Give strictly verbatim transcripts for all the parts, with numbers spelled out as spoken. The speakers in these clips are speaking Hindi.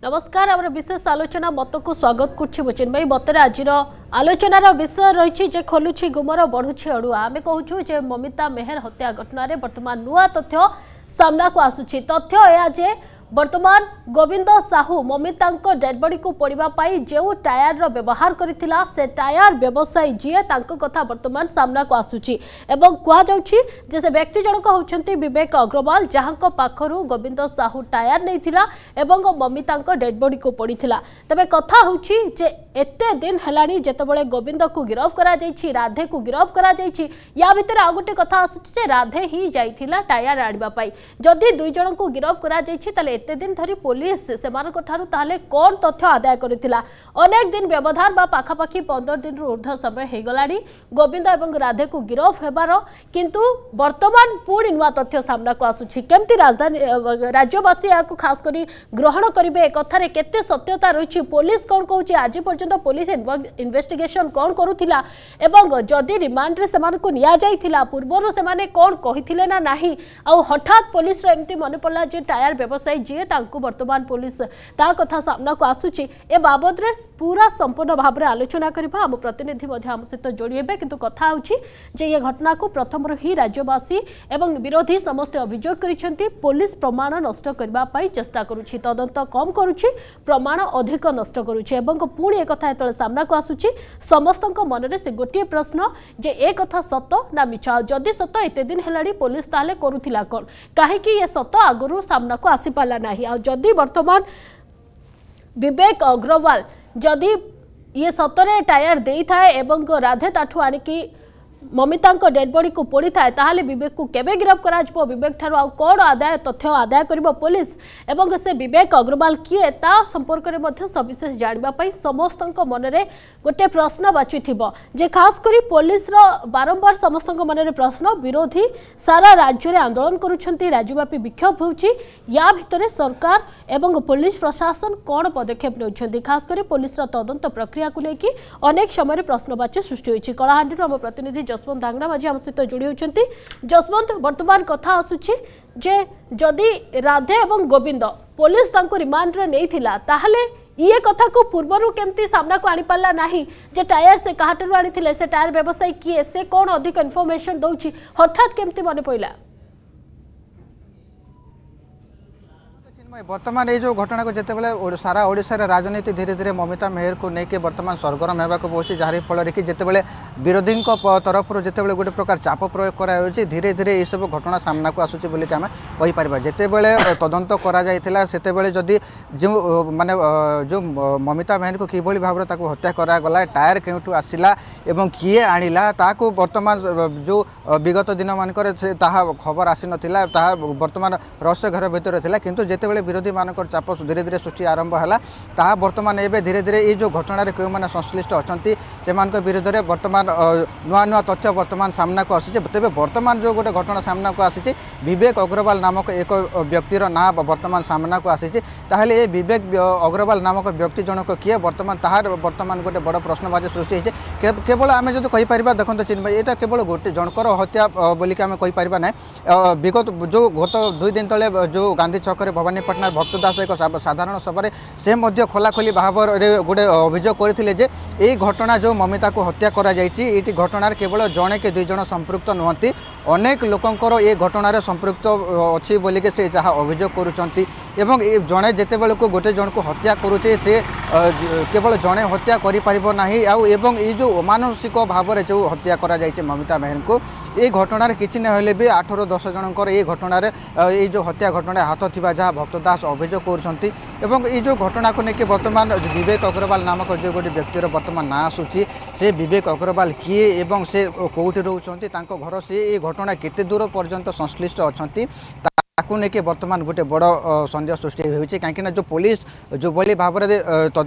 नमस्कार आम विशेष आलोचना मत को स्वागत कर बचिन भाई मतरे आज आलोचनार विषय रही जे खोलुछि गुमर बढ़ुछि अड़ुआ आम कहूँ जे ममिता मेहर हत्या घटन बर्तमान नुआ तथ्य सामना को आसुछि तथ्य यह जे वर्तमान गोविंद साहू ममिता डेड बॉडी को पड़ा जो टायर रो व्यवहार करथिला से टायर व्यवसायी जीए तांको कथा वर्तमान सामना को आसुछि एवं कहा जाउछि जे से व्यक्ति जनक होचंती विवेक अग्रवाल जहां पाखरु गोविंद साहू टायर नैथिला एवं ममिता डेड बॉडी को पड़ीथिला तबे कथा होछि जे एते दिन हेलानी जेतेबेले गोविंद को गिरफ करा जाइछि राधे को गिरफ करा जाइछि या भितर आ गोटे कथा आसुछि जे राधे ही जाइथिला टायर आडबा पाई जदि दुई जन को गिरफ करा जाइछि तले एते दिन धरी पुलिस सेमानक ठारू ताले कोन तथ्य आदाय करथिला अनेक दिन व्यवधान बा पाखापाखी पंद्रह दिन रु ऊर्ध्व समय हे गलाडी गोविंद एवं राधे को गिरफ हेबार किंतु वर्तमान पुणी नुआ तथ्य सामना को आसुछि केमती राजधानी राज्यवासी याको खास करी ग्रहण करिवे कथारे केते सत्यता रहिछि पुलिस कोन कहूछि आज पर्यंत पुलिस इन्वेस्टिगेशन कोन करूथिला एवं जदि रिमांड रे सेमान को निया जाइथिला पूर्वरु सेमाने कोन कहिथिले ना नाही आ हठात पुलिस रो एमती मन पड़ला जे टायर व्यवसायी जे तांको वर्तमान पुलिस ता कथा सामना को आसुछि ए बाबद रे पूरा संपूर्ण भाव रे आलोचना करबा हम प्रतिनिधि मध्ये हम सहित जोड़ी हेबे किंतु कथा होछि जे ये घटना को प्रथम ही राज्यवासी एवं विरोधी समस्त अभियोग करिसेंती पुलिस प्रमाण नष्ट करबा पई चेष्टा करूछि तदंत कम करूछि प्रमाण अधिक नष्ट करूछि एवं पुणी एक कथा एतले सामना को आसुछि समस्तक मन रे से गोटे प्रश्न जे ए कथा सत ना मिछा जदि सत एते दिन हेलाडी पुलिस ताले करूथिला कोन काहे कि ये सत आगुरु सामना को आसी पाला नाही आ जदि वर्तमान विवेक अग्रवाल जदि ये सतरे टायर दे थाए एवं राधे ताठू आनिकी ममिता डेड बॉडी को पड़ी थाए ताहले विवेक को केबे गिरफ करा जबो विवेक ठारो आ कोड आदाय तथ्य आदाय करिबो पुलिस एवं से विवेक अग्रवाल किए ता संपर्क रे मध्य सविशेष जानिबा पई समस्तक मन रे गोटे प्रश्न बाची थिबो जे खास करी पुलिस रो बारंबार समस्तक मन रे प्रश्न विरोधी सारा राज्य रे आंदोलन करूछंती राज्यव्यापी विक्षोभ होउची या भितरे सरकार एवं पुलिस प्रशासन कोन पदक्षेप नेउछंती खास करी पुलिस रो तदंत प्रक्रिया को लेकी अनेक समय रे प्रश्नवाची सृष्टि होइची कलाहांडी रो हम प्रतिनिधि जसवंत धांगड़ा माझी हम सहित जोड़ी होती जसवंत वर्तमान कथा आसुछि जे जदि राधे एवं गोविंद पुलिस तांको रिमांड रे नै थिला ताहले ये कथा को पूर्वरु केमती सामना को आनी पाला नाही जे टायर से काहाटरु आनी थिले से टायर व्यवसायी किए से कोन अधिक इन्फॉर्मेशन दउछि हठात केमती मने पइला वर्तमान ये जो घटना को जितेबाला सारा ओडिशा रे राजनीति धीरे धीरे ममिता मेहर को लेकिन वर्तमान सरगरम होगा पहुँची जहाँ फल कि जितेबाला विरोधी तरफ जितेबाला गोटे प्रकार चाप प्रयोग करा धीरे धीरे ये सब घटना सामना को आसूची बोली आम कहीपर जितेबाला तदंत कराते जदि जो माने जो ममिता मेहर को किभली भाव में हत्या करागला टायर क्यों आसला एवं किए आणिला ताकू वर्तमान जो विगत दिन मानक खबर आसी नाला वर्तमान रहस्य घर भितर था किंतु जितेबाला विरोधी मानक चाप धीरे धीरे सृष्टि आरंभ है ताहा वर्तमान एवं धीरे धीरे ये जो घटना क्यों मैंने संश्लिष्ट अच्छा से विरोध में वर्तमान नुआ नुआ तथ्य वर्तमान सामना को आसी तेज वर्तमान जो गोटे घटना सामना को आसी विवेक अग्रवाल नामक एक व्यक्तिर ना वर्तमान सामना को आसी ताहले ये विवेक अग्रवाल नामक व्यक्ति जनक किए वर्तमान ताहार वर्तमान गोटे बड़ प्रश्नवाची सृष्टि होती केवल आम जो कहीपर देखते चिन्ह भाई यहाँ केवल गोटे जनकर हत्या बोलिक आम कहीपर ना विगत जो गत दुई दिन तले जो गांधी छक भवानी पटना भक्तदास एक साधारण सभा से मध्य खोलाखोली भाव में गोटे अभियोग करते जे यही घटना जो ममिता को हत्या करा जाइछि ये घटनार केवल जड़े कि दुई जन संपृक्त नुहति अनेक लोकंकर ये घटनार संपृक्त अच्छी बोलिके से जहाँ अभियोग करुँच जड़े जिते बेल को गोटे जन को हत्या करुचे से केवल जड़े हत्या करना एवं ये जो अमानुषिक भाव में जो हत्या करा जाइछि ममिता मेहर को ये घटनार किसी ना भी आठ रु दस जनकर ये घटनार ये जो हत्या घटना हाथ थी जहाँ भक्तदास अभियोग करुँच ये जो घटना को लेकिन वर्तमान विवेक अग्रवाल नामक जो गोटे व्यक्तिर वर्तमान ना आसूची से विवेक अग्रवाल किए एवं से कौटी रोचंती घर से ये घटना केते दूर पर्यंत संश्लिष्ट अच्छा ताकू लेकिन वर्तमान गोटे बड़ सन्देह सृष्टि होती कहीं जो पुलिस जो भली भाव में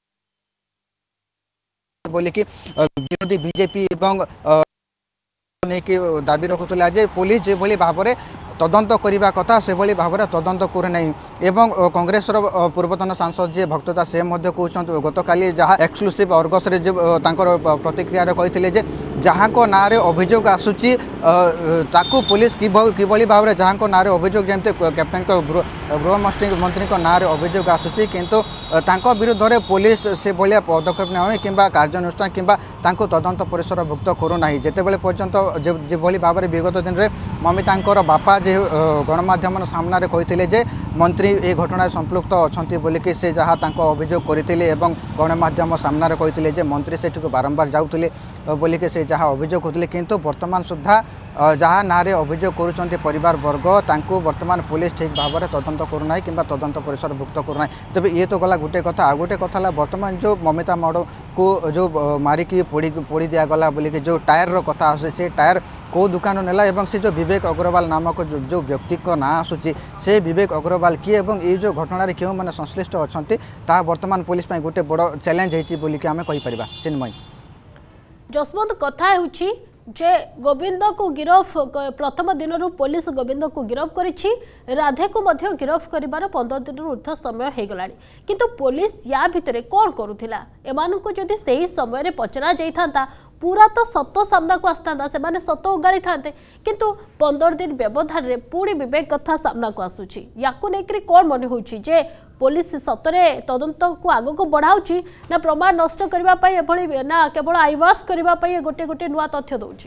बोली कि विरोधी बीजेपी एवं नहीं दाबी रखुला जे पुलिस जो भली भाव में तदंत करने कथा से भाव में तदंत करना एवं कांग्रेस पूर्वतन सांसद जी भक्तदा से कहते गतकाली जहाँ एक्सक्लूसिव अर्गस प्रतिक्रिया कही जहाँ को ना अभियोग आसूची ताकू पुलिस किभली भाव में जहाँ ना अभियोग जमी कैप्टेन गृह मंत्री ना अभियोग आसूची किंतु तांको विरुद्ध में पुलिस से भाया पदक्षेप नहीं कि कार्यानुष्ठान कि तदंत परिसर भुक्त करूना जितेबाला पर्यंत जो भाव में विगत दिन में ममिता बापा जे गणमाध्यम सामने कही मंत्री ए घटना संपृक्त अच्छा बोलिकी से जहाँ अभियोग करते गणमाध्यम सामने कही मंत्री से बारंबार जाऊे बोलिकी से जहाँ अभियोग करते किंतु वर्तमान सुधा जहाँ ना अभियोग करुँच परिवार वर्ग तांको वर्तमान पुलिस ठीक भाव में तदंत करूना कि तदंत परिसर भुक्त करूना तेज ये तो गला गोटे कथा आ गोटे कथा वर्तमान जो ममिता मड़ को जो मारिकी पोड़ी पोड़ी दिगला बोलिकी जो टायर कथा आसे से टायर कौ दुकान नेला एवं से जो विवेक अग्रवाल नामक जो, जो व्यक्ति को ना आसूची से विवेक अग्रवाल किए एवं ये जो घटना क्यों मैंने संश्लिष्ट अच्छा वर्तमान पुलिस गोटे बड़ चैलेंज होती बोलिकी आम कहीपर चिन्मयी जसवंत कथा होची जे गोविंद को गिरफ प्रथम दिन पुलिस गोविंद को गिरफ करिछि राधे को मध्य गिरफ करिबार पंद्रह दिन ऊर्ध्व समय हो गलानी किंतु पुलिस या भितरे कौन करुथिला एमानन को जदि सही समय रे पचरा जाइथांता पूरा तो सत सामना को आसता से माने सत उगाड़ी था किंतु पंद्रह दिन व्यवधान रे पूरी विवेक कथा सामना को आसुची याकु नेकरी कौन मन होउची जे पुलिस सतरे तदंत को आग को बढ़ाऊची ना प्रमाण नष्ट करबा पई एभली ना केवल आईवास करबा पई गोटे गोटे नुआ तथ्य दउची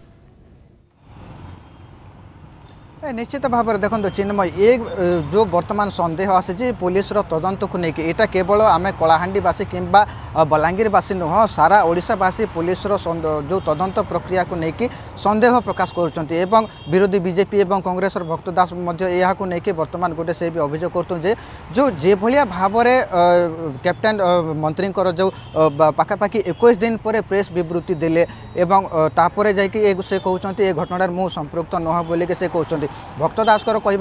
निश्चित भाव में देखो चिन्मय ये जो वर्तमान संदेह आसी पुलिस तदंत को लेकिन यहाँ केवल आम कलाहांडीवासी कि बलांगीरवासी नुह सारा ओडिशावासी पुलिस जो तदंत प्रक्रिया को लेकिन संदेह प्रकाश कर विरोधी बीजेपी और कांग्रेस भक्तदास यहाँ लेकिन वर्तमान गोटे से भी अभियोग कर जो जे भाया भाव में कैप्टेन मंत्री जो पाखापाखि इक्कीस दिन पर प्रेस विवृत्ति देले तापर जाकि से कहते घटनार मु संपृक्त नुह बोलिक से कहते भक्तदास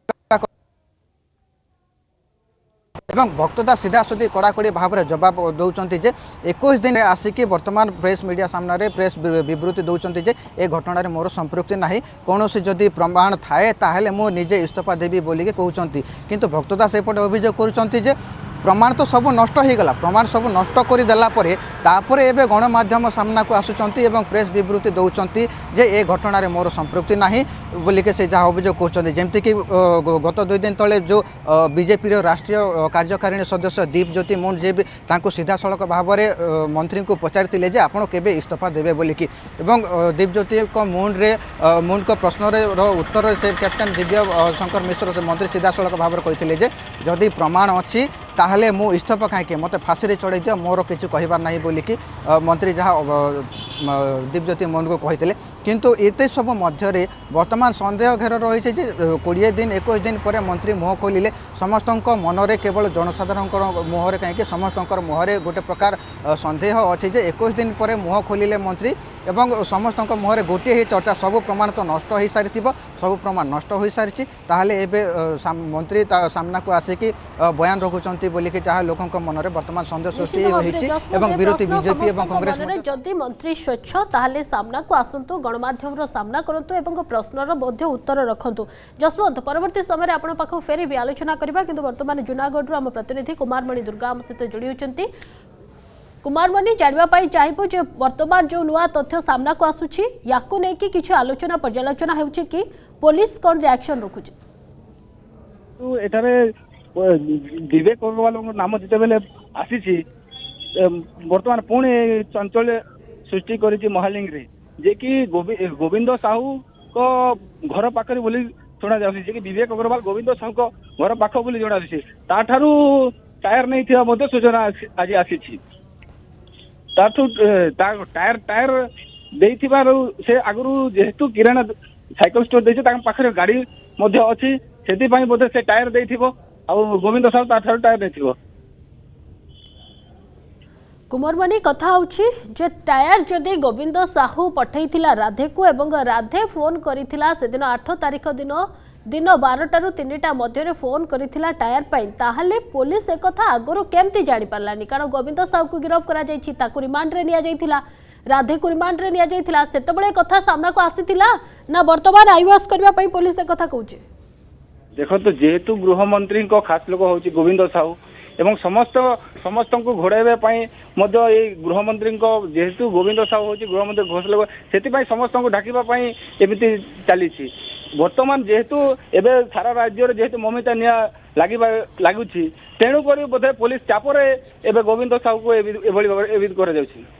भक्तदास सीधा सीधी कड़ाकड़ी भाव में जवाब दौरान जे इक्कीस दिन आसिक वर्तमान प्रेस मीडिया सामने प्रेस विवृत्ति दौरान जे ए घटना मोर संपृक्ति ना कौन जदि प्रमाण थाए ताहले मु निजे इस्तीफा देवी बोलिके कहते किंतु भक्तदास एपटे अभियोग करुँचे प्रमाण तो सब नष्ट हो गला प्रमाण सब नष्ट कर देला परे तापर एबे गणमाध्यम सामना को आसुचंती एवं प्रेस विवृत्ति दौरान जे ए घटना रे मोर संपृक्ति नाही बोलिके से जहाँ अभियोग करछन्ती जेमति कि गत दुई दिन तले जो बीजेपी रो राष्ट्रीय कार्यकारिणी सदस्य दीपज्योति मुंड जे तांको सीधा सड़क भाव में मंत्री को पचारिथिले जे आपण केबे इस्तीफा देबे बोलिकी एवं दीपज्योति को मुंड रे मुंड को प्रश्न रे रो उत्तर से कैप्टेन दिव्या शंकर मिश्र मंत्री सीधा सड़क भाव में कहिथिले जे जदि प्रमाण अछि ताहले मु इस्तीफा कहीं मत फाँसी रे चढ़ाई दियो मोर किसी कहबार नहीं बोलिकी मंत्री जहाँ दीपज्योति मुंड को कहते किंतु एते सब मध्य वर्तमान संदेह घेर रही है कोड़े दिन इक्कीस दिन पर मंत्री मुह खोलिले समस्त मनरे केवल जनसाधारण मुहर कहीं समस्त मुहर गोटे प्रकार संदेह अच्छी जे इक्कीस दिन पर मुह खोलिले मंत्री एवं समस्त मुहर गोटे ही चर्चा सब प्रमाण तो नष्ट हो सारी सब प्रमाण नष्ट हो सारी ताहले एबे मंत्री सामना को आसिकी बयान रखुंट बोलिकी जहाँ लोकों मनरे वर्तमान संदेह सृष्टि होती विरोधी बीजेपी और कांग्रेस जदि मंत्री स्वच्छ ताहले सामना को आसतु गणमाध्यम सामना करूँ और प्रश्नर उत्तर रखु जसवंत परवर्ती समय आपण पाखु फेरी भी आलोचना करबा किंतु वर्तमान जूनागढ़ आम प्रतिनिधि कुमारमणि दुर्गा आम सहित जोड़ी होती कुमारमणि जानवाई चाहबू जो वर्तमान जो नुआ तथ्य सामना को आसूची याकू नहीं कि आलोचना पर्यालोचना होउची कि पुलिस कौन रिएक्शन रखुची तो एठारे विवेक अग्रवाल नाम जिते बेले आसी वर्तमान पुणी चंचल सृष्टि करी महालिंग रे जे कि गोविंद साहू को घर पाखरे बोली शुणा जा विवेक अग्रवाल गोविंद साहू को घर पाख बोली जना ताठारू टायर नहीं थिया मध्य सूचना आज आसी टायर टायर देइथिबार से आगु जेहेतु किराना साइकिल स्टोर देइछे ताक पाखरे गाड़ी मध्य अछि सेति पई बोधे से टायर देइथिबो आ गोविंद साहू ताठारू टायर देइथिबो कुमारमणि कथा होछि जे टायर जदि गोविंद साहू पठैथिला राधे को एवं राधे फोन करिथिला से दिन आठ तारिख दिन दिन बारटारू तीनटा मध्य फोन करिथिला टायर पाई ताहले पुलिस एक कथा आगरो केमती जानि पारलानी कारण गोविंद साहू को गिरफ करा जायछि ताकु रिमांड रे निया जायथिला राधे को रिमांड रे निया जायथिला सेतबळे कथा सामना को आसीथिला ना वर्तमान आईवास करबा पई पुलिस एक कथा कहूछि देखो जेहेतु गृहमंत्री खास लोक हूँ गोविंद साहू एवं समस्त समस्त को घोड़ाइबा ये गृहमंत्री जेहेतु गोविंद साहू हूँ गृहमंत्री घोष लोक से समस्त को ढाकवाई एमती चली बर्तमान जेहेतु एबे सारा राज्य जेहेतु ममिता निया लगुच तेणुक बोधे पुलिस चापर एवं गोविंद साहू को एभली कर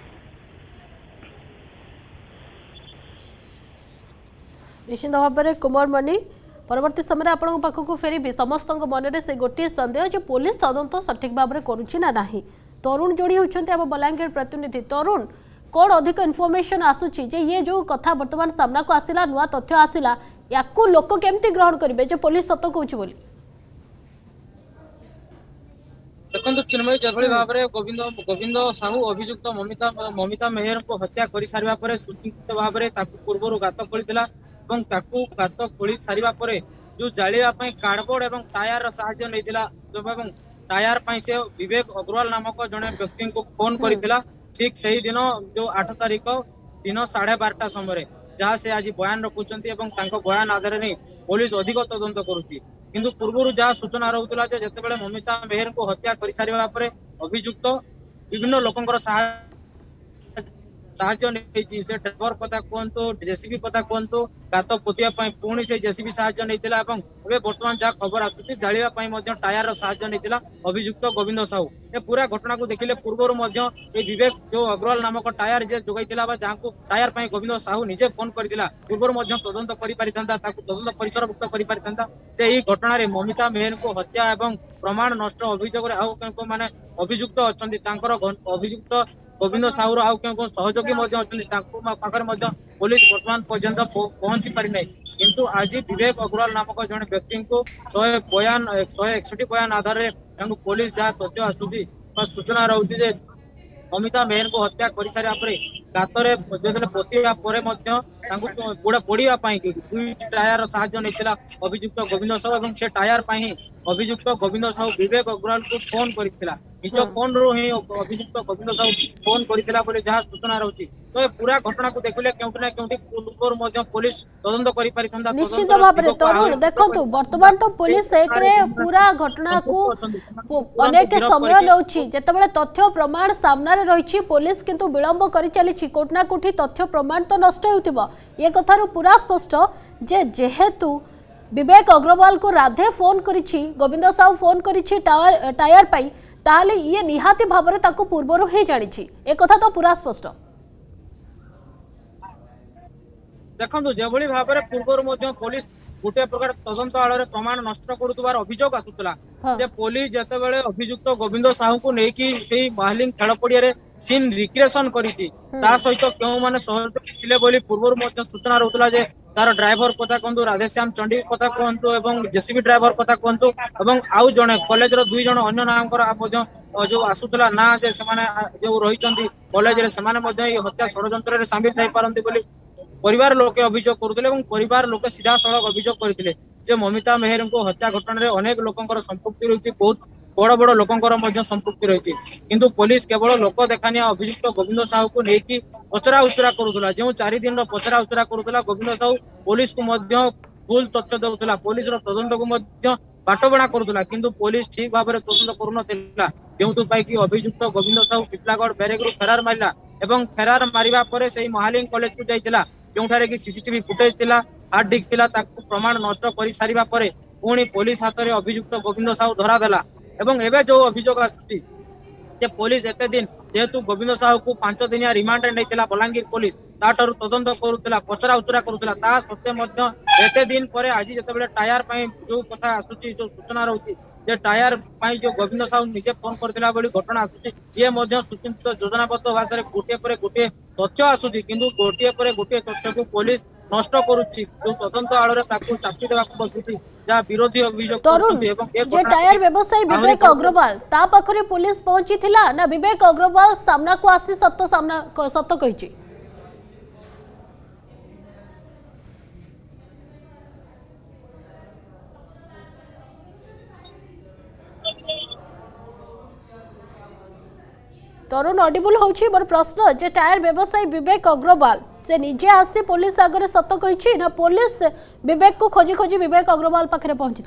निश्चित भाव में कुमार मणि परवर्ती समय आपण पाखक फेरबी समस्त मन में से गोटे सन्देह जो पुलिस तदंत सठिक भाव में करुच्ची ना नहीं। तरुण जोड़ी होती आम बलांगीर प्रतिनिधि तरुण कौन अधिक इनफॉरमेशन आसूची जे ये जो कथा बर्तमान सामना को आसिला नुआ तथ्य आसिला या लोक केमती ग्रहण करेंगे जो पुलिस सत कहूँ बोली देखो चिन्मय जो भाव में गोविंद गोविंद साहू अभियुक्त ममिता ममिता मेहर को हत्या कर सारा पर सुचिंतित भाव में पूर्व गात खोली गात खोली सारा पर जो जालियापाई कार्डबोर्ड और टायर साहाय्य नहीं टायर से विवेक अग्रवाल नामक जड़े व्यक्ति को फोन करथिला ठीक सही दिन जो आठ तारीख दिन साढ़े बारटा समय जहाँ से आज बयान रखुंट बयान आधार नहीं पुलिस अधिक तदंत करुच्ची किंतु पूर्व जहाँ सूचना रोला जिते ममिता मेहर को हत्या कर सारा पर अभियुक्त विभिन्न लोकंर साहाय्य नहीं से ड्राइवर कथा कहतु जेसीबी कथा कहतु गात पोतिया पुणी से जेसीबी साहाय्य नहीं बर्तमान जहाँ खबर आसूसी जालियापाई टायर साहाय्य नहीं अभियुक्त गोविंद साहू ए पूरा घटना को देखिले पूर्व विवेक जो अग्रवाल नामक टायर जे जोगाई जहाँ को टायर पाई गोविंद साहू निजे फोन करथिला पूर्व तदंत तदंत परिसरभुक्त कर घटना रे ममिता मेहर को हत्या एवं प्रमाण नष्ट अभियोग माने अभियुक्त अच्छा अभियुक्त गोविंद साहू आउ क्यों सहयोगी पाखे पुलिस बर्तमान पर्यंत पहुंची पारि नहीं किंतु आज विवेक अग्रवाल नामक जड़े व्यक्ति को शहे बयान शहे एकसठी बयान आधार में पुलिस जहाँ तथ्य आसूसी सूचना रोचे ममिता मेहर को हत्या कर सारा गातरे पोतिया गोड़ा पोड़ाई दुई टायर साहाय्य नहीं अभियुक्त गोविंद साहू और से टायर अभियुक्त गोविंद साहू विवेक अग्रवाल को फोन करथिला निज फोन रो ही अभियुक्त गोविंद साहू फोन करथिला बोले जहाँ सूचना रोची तो पूरा घटना को देखले केउटी ना केउटी पूर्व पुलिस तदंत करि पारि थांदा निश्चित भाव में तरुण देखंतु वर्तमान तो पुलिस एक रे पूरा घटना को अनेक समय लौची जेतेबेले तथ्य प्रमाण सामना रे रहिछि पुलिस किंतु विलंब करि चलीछि कोटना कोठी तथ्य प्रमाण तो नष्ट होतिबो ये कथारु पूरा स्पष्ट जे जेहेतु विवेक अग्रवाल को राधे फोन करिछि गोविंद साहू फोन करिछि टायर टायर पाई ताले ये निहाती भाव में ताको पूर्वरु ही जानिछि ए कथा तो पूरा स्पष्ट देखो जो भाव में पूर्व पुलिस गोटे प्रकार तदंत आड़ प्रमाण नष्ट कर अभियोग आसूला पुलिस जिते बड़े अभियुक्त गोविंद साहू को लेकिन महालिंग खेल पड़िया सीन रिक्रिएशन करिछि ता सहित क्यों माने सहयोग बोली पूर्व सूचना रोला तार ड्राइवर कथा कहतु राधेश्याम चंडी कथा कहतु एवं जेसीबी ड्राइवर कथा कहतु एवं आउ जड़े कॉलेज दुई जन अन्य नाम जो आसूला ना जे जो रही कॉलेज हत्या षड्यंत्र सामिल थी पारती बोली परिवार लोके अभियोग करुले परिवार लोके सीधा सड़क अभियोग करथिले जे ममिता मेहर को हत्या घटना रे अनेक लोकंकर संपृक्ति रही बहुत बड़ बड़ लोकंकर संपृक्ति रही किंतु पुलिस केवल लोक देखानिया अभियुक्त गोविंद साहू को लेकिन पचरा उचरा करुला जो चार दिन पचरा उचरा करुला गोविंद साहू पुलिस को भूल तथ्य देउतला पुलिस रो तदंत को बाटबणा करुला किंतु पुलिस ठीक भाव में तदंत करुनथिला जेउतु पाई कि अभियुक्त गोविंद साहू टिपलागढ़ बैरेक रु फेरार मारिला एवं फेरार मारिबा परे सेही महालिंग कॉलेज को जाइतिला जोठारे कि सीसीटीवी फुटेज थिला हार्ड डिस्क थिला ताकू प्रमाण नष्ट कर सारिबा परे पुणी पुलिस हाथ में अभियुक्त गोविंद साहू धरा देला एवं एबे जो अभियोग आसी जे पुलिस एते दिन जेहेतु गोविंद साहू को पांच दिनिया रिमांड नहीं थिला बलांगीर पुलिस ताठर तदंत करुला पचरा उचरा करुला ता सत्ते मध्य एते दिन परे आज जेतेबेले टायर पई जो कथा आसुची जो सूचना रहउची जे टायर पई जो गोविंद साहू निजे फोन करथिला बोली घटना आसुची ये मध्य सूचित योजनाबद्ध भाषा रे गोटे परे गोटे तथ्य आसुची किंतु गोटे परे गोटे तथ्य को पुलिस नष्ट करुची जो तदंत आड़े ताकू चापी देबा को बसुची जा विरोधी अभियोग करथि एवं जे टायर व्यवसायी विवेक अग्रवाल ता पाखरे पुलिस पहुंची थिला ना विवेक अग्रवाल सामना को आसी सत्य सामना सत्य कहिची तरुण ऑडिबल होची मोर प्रश्न जे टायर व्यवसायी विवेक अग्रवाल से निजे आसी पुलिस आगे सत कही ना पुलिस विवेक को खोजी खोजी विवेक अग्रवाल पाखे पहुंची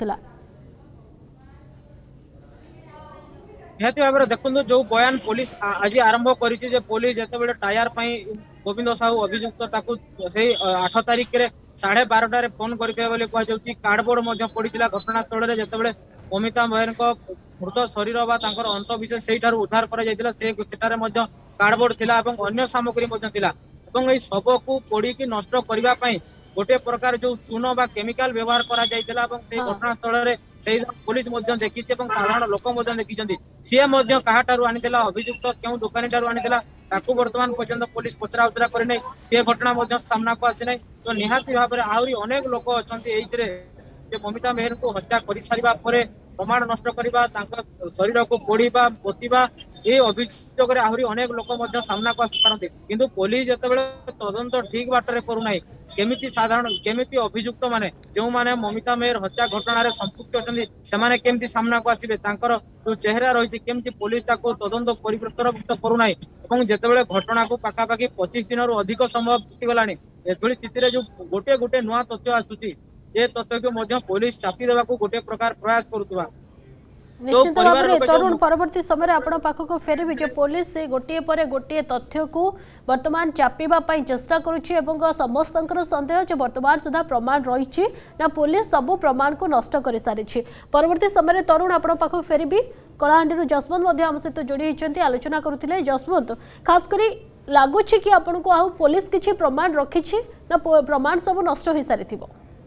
निहती भाव देखो जो बयान पुलिस आज आरंभ कर पुलिस जिते टायर गोविंद साहू अभियुक्त से आठ तारिख में साढ़े बारटार फोन करते कार्डबोर्ड पड़ा घटनास्थल में जिते ममिता मेहर मृत शरीर अंश विशेष से उद्धार कर कार्डबोर्ड थिला अन्य सामग्री शव को पोड़ी नष्ट करने गोटे प्रकार जो चून बा केमिकल व्यवहार करा जायतिला घटनास्थल में पुलिस देखी साधारण लोक देखी सी क्या आनीला अभियुक्त क्यों दुकानी आनीला वर्तमान पर्यंत पुलिस पचरा उचरा करने ये घटना सामना को आसी ना तो निहाती भाव में आहरी अनेक लोक अच्छा ममिता मेहर को हत्या कर सारा प्रमाण नष्ट करवा शरीर को पोड़ा पोता ये अभियोग आहरी अनेक लोक सामना को आसी पारती किंतु पुलिस जिते तदंत ठीक बाटर करूना केमिति साधारण केमिति अभियुक्त माने जो माने ममिता मेहर हत्या घटना रे संपुक्त अछंती सेमाने केमिति सामना को आसीबे तांकर जो चेहरा रही केमिति पुलिस ताको तदंत परिप्रतर करूना एवं जेतेबेले घटना को पाखा पाखी पच्चीस दिन रु अधिक समय बीती गलानी एभली स्थिति रे जो गोटे गोटे नुआ तथ्य आसुची ये तथ्य को मध्य पुलिस चापी देबा को गोटे प्रकार प्रयास करूतबा निश्चित भाव में तरुण परवर्ती समय आपण पाखक फेरबी जो पुलिस गोटे पर गोटे तथ्य को वर्तमान चापीबा पई चेष्टा करुछि एवं समस्तंकर संदेह जे वर्तमान सुधा प्रमाण रही ना पुलिस सबु प्रमाण को नष्ट कर सारी परवर्ती समय तरुण आपण पाखक फेरबी कलाहांडी जसवंत आम सहित जोड़ी होती आलोचना करुले जसवंत खास करी लगुच कि आपन को आउ पुलिस किछि प्रमाण रखी ना प्रमाण सब नष्ट हो सारी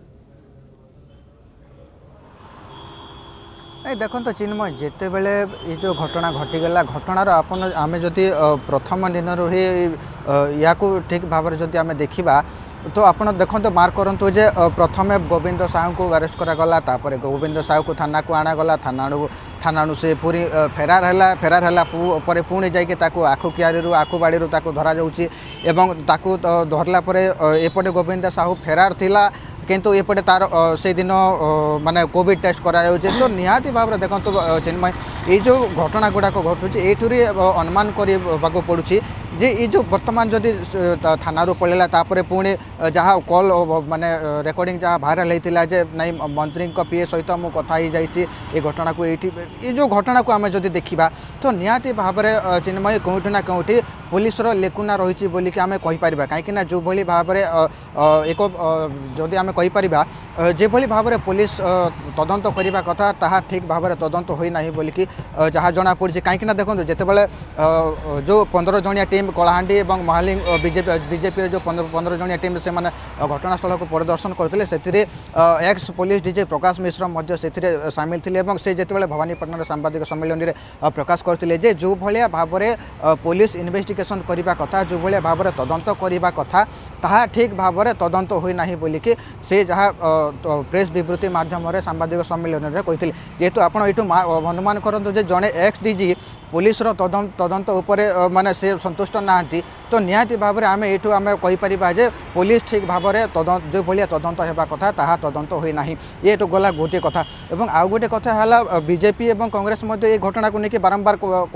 नहीं देखो तो चिन्मय जिते बड़े ये जो घटना घटीगला घटनार आपन आम जदि प्रथम दिन ही या ठीक भाव में जदि आम देखा तो आप देखो तो मार्क करूँ जे प्रथम गोविंद साहू को अरेस्ट करागला तापर गोविंद साहू को थाना को आनागला थाना थाना से पूरी फेरार है फेरार है पुणी जाकि आखु क्यारी आखु बाड़ी धरा जाऊँगी धरला एपटे गोविंद साहू फेरार थिला किंतु एपटे तार से दिन माने कोविड टेस्ट करा तो निहाती भाव में देखो चिन्मय ये जो घटना गुड़ाक घटुचे ये अनुमान करने पड़ुछि जे ये जो वर्तमान जदि थाना पलैला तापर पुणी जहाँ कॉल माने रेकर्डिंग जहाँ भाइराल होता जे नहीं मंत्री पीए सहित मुझे कथा ही जाइए ये घटना को ये जो घटना को आम जदि देखा तो निहाती भाव में चिन्मय कौटी ना कौटी पुलिस लेकुना रही बोलिक आम कहीपर कहीं जो भली भाव में एक जदि आम कहीपर जो भली भाव में पुलिस तदंत करने कथा ताहा ठीक भाव में तदंत होना बोलिकी जहाँ जना पड़ी कहीं देखो जितेबाला जो पंद्रह जनिया टीम कलाहांडी और महालिंग बीजेपी बीजेपी जो पंद्रह जनिया टीम से घटनास्थल को परिदर्शन करते से ex police DG Prakash Mishra से सामिल थे से जितेबाला भवानीपाटन सांबादिक सम्मेलन में प्रकाश करते जो भाया भाव में पुलिस इन्वेस्टिगेशन करने कथा जो भाया भाव में तदंत करने कथा ताहा ठीक भाव में तदंत होना बोलिकी से जहाँ प्रेस विवृत्ति मध्यम सांबादिक सम्मेलन में कहते जेहेतु आप अनुमान करूँ जड़े एक्स डीजी पुलिस तदंत तदंत उपरे माने से संतुष्ट नाहंती तो निहाती भाव में आम यू आम कहीपर जे पुलिस ठीक भाव में तदंत जो भाया तदंत होगा कथा ताहा तदंत होना ये तो गला गोटे कथा और आउ गोटे कथा है बीजेपी और कांग्रेस ये घटना को लेकिन बारंबार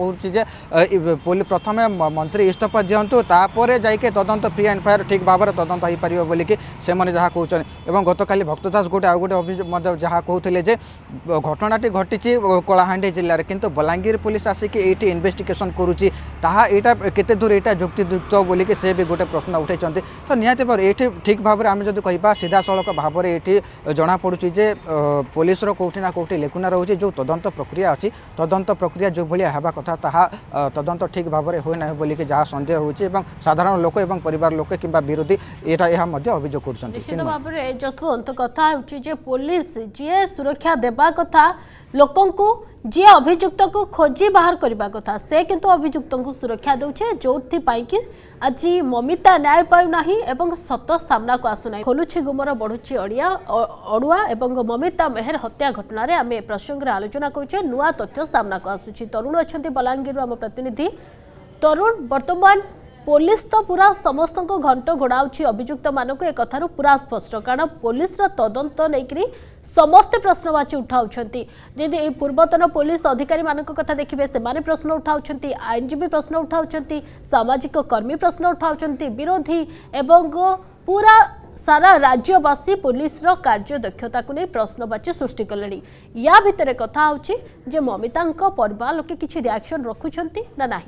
कहूँ प्रथम मंत्री इस्तीफा दिंतु तापर जाके तदंत फ्री एंड फायर ठीक भाव में तदंत हो पार बोलिकी से जहाँ कहते और गत काली भक्त दास गोटे आउ गोटे अभियोग जहाँ कहते घटनाटी घटी कलाहांडी जिले में किंतु बलांगीर पुलिस आसिक ये इन्वेस्टिगेशन करुच्ची ताहा यहाँ केते दूर यहाँ जुक्तियुक्त बोलिकी से भी गोटे प्रश्न उठाई तो निहाती भाव ये ठीक भाव में आम जब कह सीधा सड़क भाव में ये जनापड़ी जे पुलिस कौटी ना कौटी लेकुना रोचे जो तदंत प्रक्रिया अच्छी तदंत प्रक्रिया जो भाया हवा कथा ताहा तदंत ठीक भाव में होना बोलिकी जहाँ सन्देह होची साधारण लोक और परिवार लोक कि विरोधी यहाँ अभियोग कर निश्चित भाव में जसवंत कथा हो पुलिस जी सुरक्षा देवा कथा लोकों को जी अभियुक्त को खोजी बाहर करने कथा से किंतु अभियुक्त को सुरक्षा दौचे जो कि आज ममिता न्याय पाऊना एवं सत सामना को आसुना खोलुछि गुमर बढ़ुछि अड़िया अड़ुआ एवं ममिता मेहर हत्या घटना आम ए प्रसंग में आलोचना करुचे नुआ तथ्य सामना को आसुछि तरुण अच्छा बलांगीर आम प्रतिनिधि तरुण वर्तमान पुलिस तो पूरा समस्त घंट घोड़ाऊँ अभियुक्त मानक एक कथार पूरा स्पष्ट कारण पुलिस तदंत नहीं समस्ते प्रश्नवाची उठाऊँ जदि पूर्वतन पुलिस अधिकारी मानक कथा देखिए से माने प्रश्न उठाऊँ आईनजीवी प्रश्न उठाऊँ सामाजिक कर्मी प्रश्न उठाऊँ विरोधी एवं पूरा सारा राज्यवासी पुलिस रो कार्य दक्षता को नहीं प्रश्नवाची सृष्टि कले या भितर कथा होची ममिता परिवार लोके किसी रिएक्शन रखुंट ना नहीं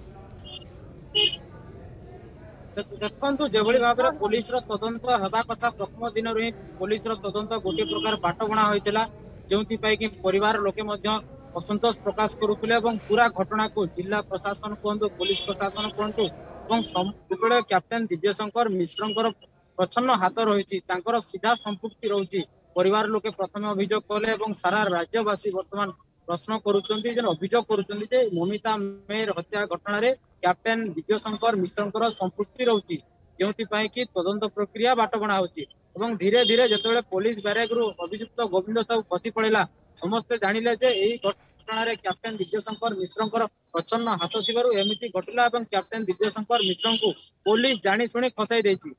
देखु जो भाव में पुलिस तदंत हवा कथा प्रथम दिन ही पुलिस तदंत गोटे प्रकार बाट बणा होता जो कि परिवार लोके असंतोष प्रकाश करुले पूरा घटना को जिला प्रशासन कहतु पुलिस प्रशासन कहतु कैप्टेन दिव्य शंकर मिश्र प्रच्छन्न हाथ रही सीधा संपुक्ति रही परिवार लोके प्रथम अभियोग कले सारा राज्यवासी वर्तमान प्रश्न करुँच अभियोग करुँचे ममिता मेहर हत्या घटना कैप्टेन दिव्य शंकर मिश्र संपुक्ति रही जो कि तदंत प्रक्रिया बाट बणा होती धीरे धीरे जिते पुलिस बैरेक रु अभियुक्त गोविंद साहू खसी पड़ा समस्ते जानिले जे एही घटना रे कैप्टेन दिव्य शंकर मिश्र प्रच्छन्न हाथ थिबारु एमिति घटिला एवं कैप्टेन दिव्य शंकर मिश्र को पुलिस जानी शुणी खसाई देछि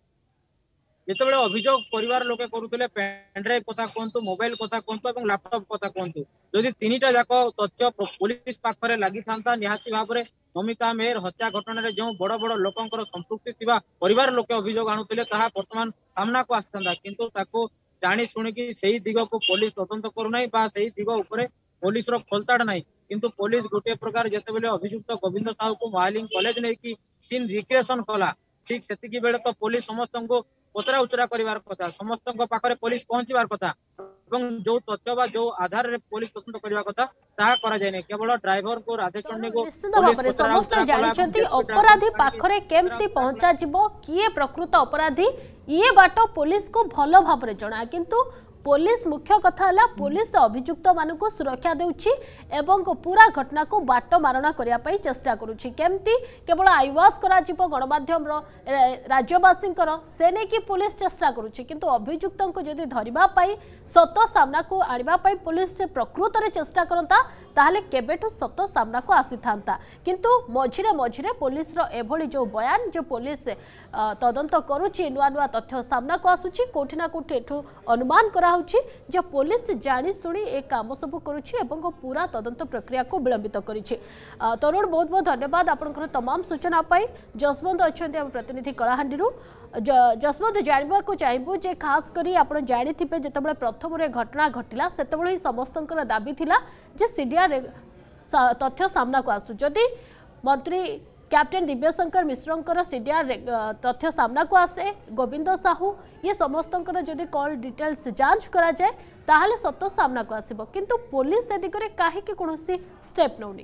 जिते अभियोग परिवार लोके करुले पेनड्राइव कथा कहतु मोबाइल कथा कहतु लैपटॉप कथा कहतु जदि तीन टा जाक तथ्य पुलिस पाखरे लगी था निहाती भाव में ममिता मेहर हत्या घटना जो बड़ बड़ लोकंकर संपृक्ति थिबा परिवार लोके अभियोग आणुतिले ताहा वर्तमान सामना को आसता किंतु ताको जानी शुणिकी से दिग को पुलिस तदंत करूना दिग उपर पुलिस रो खोलताड़ ना किंतु पुलिस गोटे प्रकार जिते अभियुक्त गोविंद साहू को महालिंग कॉलेज नहीं सीन रिक्रिएशन कला ठीक से बेले तो पुलिस समस्त को पचरा उचरा कर कथा समस्त पाखे पुलिस पहुंचबार कथा जो तथ्य बा जो आधार रे पुलिस तदंत करबा कथा ताहा करा जाय नै केवल ड्राइवर को राधेचंडी को समस्त जानिछंती अपराधी पाखरे केमती पहुंचा जिवो किए प्रकृत अपराधी ये बाट पुलिस को भलो भाव रे जणा किंतु पुलिस मुख्य कथा है पुलिस अभियुक्त मानक सुरक्षा देउछि एवं पूरा घटना को बाट मारणा करिया पई चेष्टा करुछि केमती केवल आईवास करा जिवो गणमाध्यम रो राज्यवासी से नहीं कि पुलिस चेष्टा करुछि किंतु अभियुक्त को जदि धरिबा पई सत सामना को आनिबा पई पुलिस प्रकृत रे चेष्टा करंता ताहले केबेठु सत सामना को आसी थांता किंतु मझिरे मझिरे पुलिस रो एभली जो बयान जो पुलिस तदंत करुछि नुआ नुआ तथ्य सामना को आसुछि कोठी ना कोठी एठु अनुमान करा जे पुलिस जानी शुणी ए काम सब करुछि एवं पूरा तदंत प्रक्रिया को विलंबित करिछि तरुण बहुत बहुत धन्यवाद आपनकर तमाम सूचना पाई जसवंत अछंती हम प्रतिनिधि कलाहांडीरु जसवंत जानबा को चाहबो जे खास करी आपण जानि थिबे जेतबळे प्रथम रे घटना घटिला सेतबळे समस्तंकर दाबी थिला जे सीडीआर तथ्य सामना को आसु जदि मंत्री कैप्टेन दिव्य शंकर मिश्र सीडीआर तथ्य सामना को आसे गोविंद साहू ये समस्त जदि कॉल डिटेल्स जांच करा जाए ताहले सत सामना को आसिबो किंतु पुलिस से दिगरे काहे कि कोनोसी स्टेप नौनी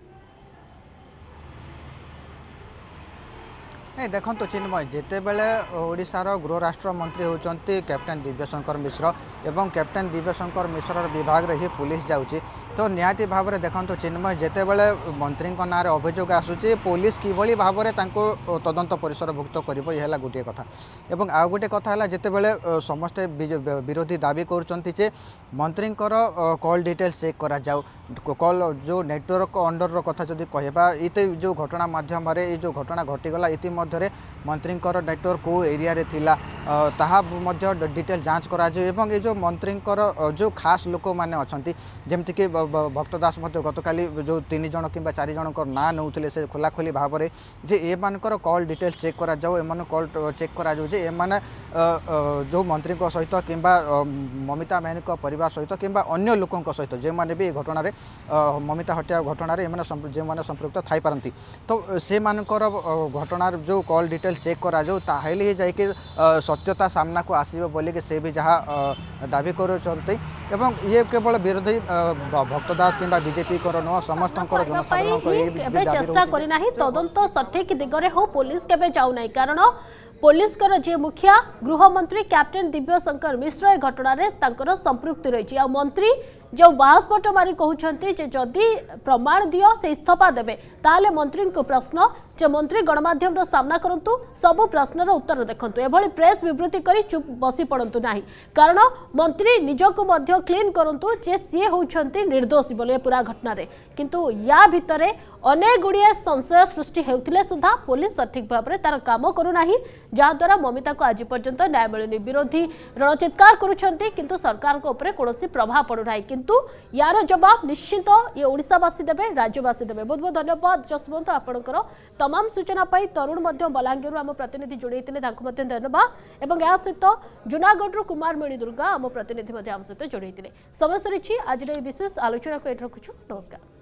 नहीं देखो चिन्मय जिते बेले ओडिशार गृह राष्ट्र मंत्री होचंती कैप्टेन दिव्य शंकर मिश्र एवं कैप्टेन दिव्य शंकर मिश्र विभाग रे ही पुलिस जाउची तो निहाती भाव में देखो चिन्मय जिते बेले मंत्री ना अभियोग आसूची पुलिस किभली भाव में तदंत परिसरभुक्त कर गोटे कथा एवं आउ गोटे कथा है जिते बेले समस्ते विरोधी दाबी कर मंत्री कॉल डिटेल्स चेक करा जाऊ कॉल जो नेटवर्क अंडर कथा जदि कहबा इते जो घटना माध्यम ये जो घटना घटीगला इति मध्य मंत्री नेटवर्क को एरिया रे थिला ताहा मध्य डिटेल जांच करा जाऊ एवं ये जो मंत्री जो खास लोक मैंने अच्छा जमती कि भक्त दास गतकाली जो तीन जन कि चार जन ना नौले से खोलाखोली भाव में जे एमानकर कॉल डिटेल्स चेक करा जाऊ एमान कॉल चेक करा जाऊ जे एमाने जो मंत्री सहित कि ममिता मेहर परिवार सहित कि अन्य लोकों सहित जो मैंने भी घटना रे ममिता हत्या घटना जो मैंने संपृक्त थी पारती तो से मानकर घटनार जो कॉल डिटेल्स चेक करा जाऊ ताहेले ही जाइए सत्यता सामना को आसीबो बोली कि से भी जहाँ दाबी करुँच एवं ये केवल विरोधी भक्त दास कि बीजेपी कर नुह समस्त चेष्टा करना तदंत सठिक दिगरे हो पुलिस केबे जाऊ नाही कारण पुलिस कर जे मुखिया गृहमंत्री कैप्टेन दिव्य शंकर मिश्र ए घटना रे तांकर संपृक्ति रही आ मंत्री जो बाहस्पट मारी कहते जदि प्रमाण दियो से इस्तीफा देवे ताले मंत्री को प्रश्न जे मंत्री गणमाध्यम सामना करंतु सबु प्रश्नर उत्तर देखंतु एभली प्रेस विवृत्ति करी चुप बसी पड़ंतु नाही कारण मंत्री निजको मध्य क्लीन करंतु जे सी होउछंती निर्दोषी बोले पूरा घटना रे किंतु या भितरे अनेक गुड़िए संशय सृष्टि हेउथिले सुधा पुलिस सठिक भाव में तार काम करू नाही जहा द्वारा ममिता को आज पर्यंत न्याय मिलनी विरोधी रणचित्कार करुछंती किंतु सरकार को ऊपर कोनोसी प्रभाव पड़ू नाही किंतु यार जवाब निश्चित ये ओडिशावासी देबे राज्यवासी देबे। बहुत बहुत धन्यवाद जसवंत आपनकर तमाम सूचना पाई तरुण मध्य बलांगीर आम प्रतिनिधि जोड़े तांको मध्य धन्यवाद एवं या सहित जूनागढ़ कुमार मणि दुर्गा आम प्रतिनिधि आम सहित जोड़े समय सरी आज विशेष आलोचना को एट रखुछु। नमस्कार।